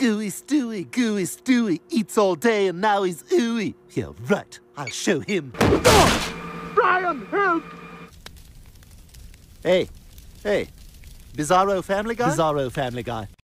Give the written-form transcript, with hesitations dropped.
gooey Stewie, eats all day and now he's ooey. Yeah, right, I'll show him. Brian, help! Hey, Bizarro Family Guy? Bizarro Family Guy.